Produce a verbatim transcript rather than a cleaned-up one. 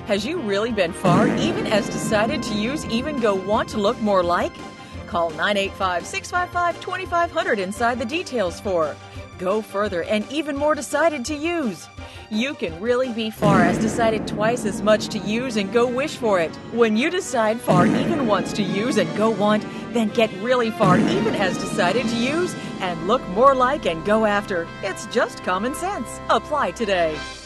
Has you really been far, even as decided to use, even go want to look more like? Call nine eight five, six five five, two five zero zero inside the details for Go Further and even more decided to use. You can really be far as decided twice as much to use and go wish for it. When you decide far even once to use and go want, then get really far even as decided to use and look more like and go after. It's just common sense. Apply today.